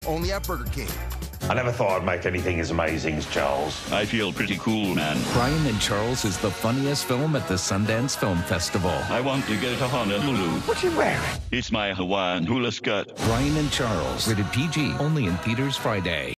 only at Burger King. I never thought I'd make anything as amazing as Charles. I feel pretty cool, man. Brian and Charles is the funniest film at the Sundance Film Festival. I want to go to Honolulu. What are you wearing? It's my Hawaiian hula skirt. Brian and Charles, rated PG, only in theaters Friday.